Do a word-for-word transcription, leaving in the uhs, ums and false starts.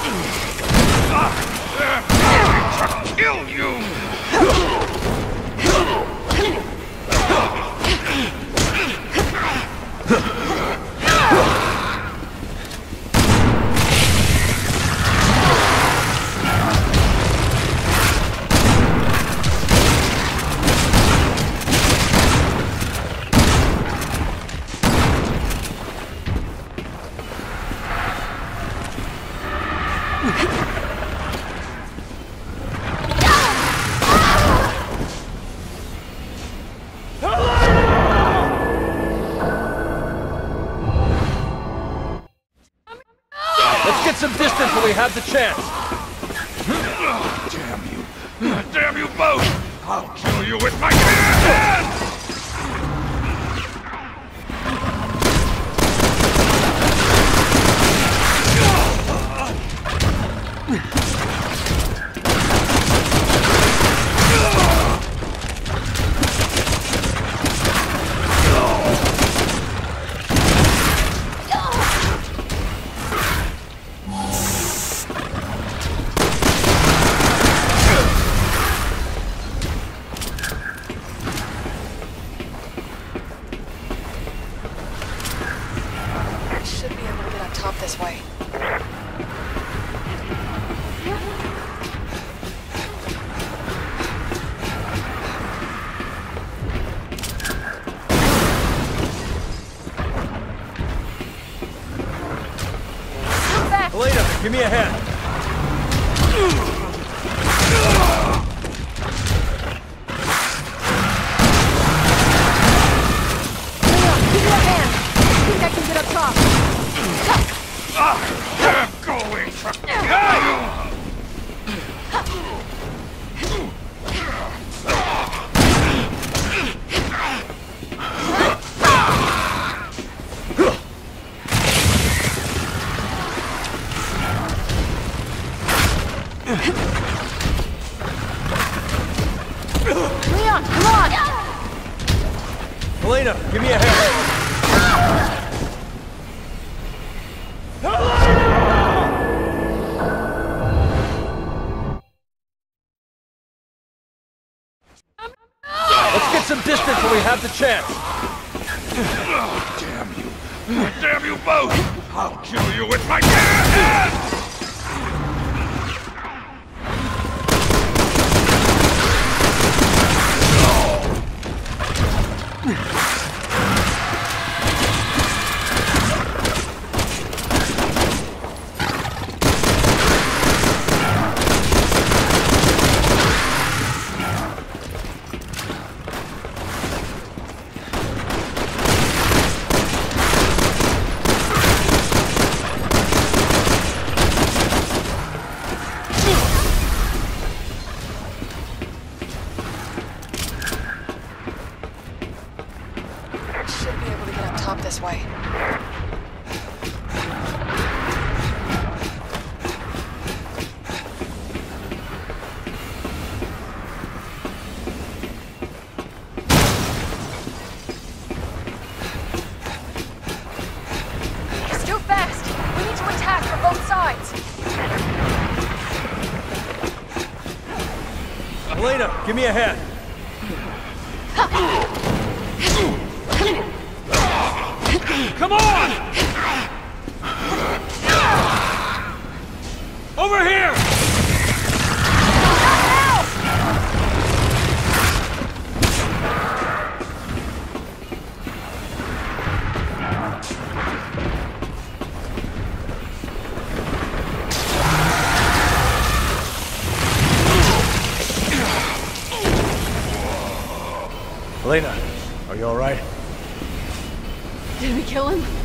To kill you! Let's get some distance when we have the chance. Damn you! Damn you both! I'll kill you with my hands! Should be able to get on top this way. Elena, give me a hand. Leon, give me a hand. I think I can get up top. I'm going to kill you! Leon, come on! Elena, give me a hand. Let's get some distance when we have the chance. Damn you! Damn you both! I'll kill you with my hands! Should be able to get up top this way. It's too fast! We need to attack from both sides! Elena, give me a hand. Come on! Over here! Elena, are you all right? Did we kill him?